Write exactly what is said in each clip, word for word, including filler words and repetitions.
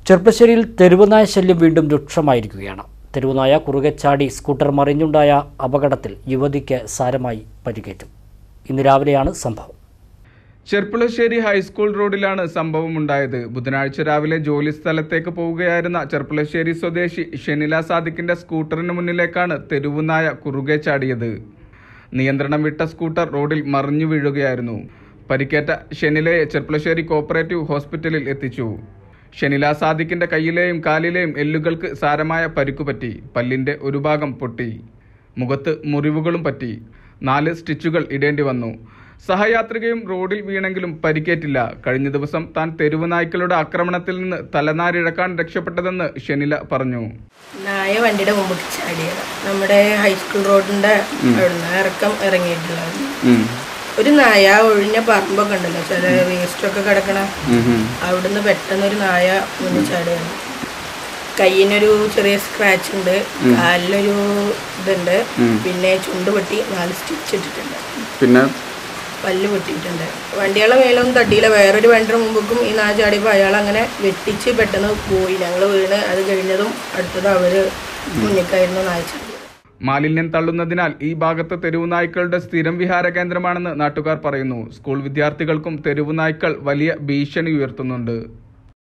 ചെർപ്പശ്ശേരിയിൽ തെരുവുനായ ശല്യം വീണ്ടും രൂക്ഷമായിരിക്കുകയാണ്. തെരുവുനായ കുറുകെ ചാടി സ്കൂട്ടർ മറിഞ്ഞുണ്ടായ അപകടത്തിൽ യുവതിക്ക് സാരമായി പരിക്കേറ്റു. ഇന്ന് രാവിലെയാണ് സംഭവം. ചെർപ്പുളശ്ശേരി ഹൈസ്കൂൾ റോഡിലാണ് സംഭവം ഉണ്ടായത്. ബുധനാഴ്ച രാവിലെ ജോലി സ്ഥലത്തേക്ക് പോവുകയായിരുന്ന ചെർപ്പുളശ്ശേരി സ്വദേശി ഷെനില സാദിഖിന്റെ സ്കൂട്ടറിന് മുന്നിലേക്കാണ് തെരുവുനായ കുറുകെ ചാടിയത്. നിയന്ത്രണം വിട്ട സ്കൂട്ടർ റോഡിൽ മറിഞ്ഞു വീഴുകയായിരുന്നു. പരിക്കേറ്റ ഷെനിലയെ ചെർപ്പുളശ്ശേരി കോപ്പറേറ്റീവ് ഹോസ്പിറ്റലിൽ എത്തിച്ചു. ഷെനില സാദിഖിന്റെ കയ്യിലെയും കാലിലെയും എല്ലുകൾക്ക് സാരമായ പരിക്കുപറ്റി. പല്ലിന്റെ ഒരു ഭാഗം പൊട്ടി. മുഖത്ത് മുറിവുകളും പറ്റി. നാല് സ്റ്റിച്ചുകൾ ഇടേണ്ടി വന്നു. സഹയാത്രികയും റോഡിൽ വീണെങ്കിലും പരിക്കേറ്റില്ല. കഴിഞ്ഞ ദിവസം താൻ തെരുവ് നായ്ക്കളുടെ ആക്രമണത്തിൽ നിന്ന് തലനാരിഴക്കാൻ രക്ഷപ്പെട്ടതെന്ന് ഷെനില പറഞ്ഞു. നായ വണ്ടിയുടെ മുമ്പിൽ ചാടിയത് നമ്മുടെ ഹൈസ്കൂൾ റോഡിന്റെ ഇറക്കം ഇറങ്ങിയിട്ടുള്ളത്. ഒരു നായ ഒഴിഞ്ഞ പറമ്പൊക്കെ ഉണ്ടല്ലോ, ചില വേസ്റ്റൊക്കെ കിടക്കണ, അവിടുന്ന് പെട്ടെന്ന് ഒരു നായ മുന്നിൽ ചാടിയാണ്. കയ്യിനൊരു ചെറിയ സ്ക്രാച്ച് ഉണ്ട്, കാലിലൊരു ഇതുണ്ട്, പിന്നെ ചുണ്ട് പൊട്ടി നാല് സ്റ്റിച്ച് ഇട്ടിട്ടുണ്ട്, പിന്നെ പല്ല് പൊട്ടിയിട്ടുണ്ട്. വണ്ടികളെ മേലൊന്നും തട്ടിയില്ല. വേറൊരു വണ്ടിയുടെ മുമ്പേക്കും ഈ നായ ചാടിയപ്പോൾ അയാൾ അങ്ങനെ വെട്ടിച്ച് പെട്ടെന്ന് പോയി. ഞങ്ങൾ വീണ് അത് കഴിഞ്ഞതും അടുത്തത് അവര് മുന്നിക്കായിരുന്നു നായ ചാടി. മാലിന്യം തള്ളുന്നതിനാൽ ഈ ഭാഗത്ത് തെരുവുനായ്ക്കളുടെ സ്ഥിരം വിഹാര കേന്ദ്രമാണെന്ന് നാട്ടുകാർ പറയുന്നു. സ്കൂൾ വിദ്യാർത്ഥികൾക്കും തെരുവുനായ്ക്കൾ വലിയ ഭീഷണി ഉയർത്തുന്നുണ്ട്.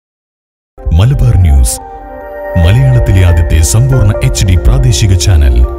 മലബാർ ന്യൂസ്, മലയാളത്തിലെ ആദ്യത്തെ സമ്പൂർണ്ണ എച്ച് ഡി പ്രാദേശിക ചാനൽ.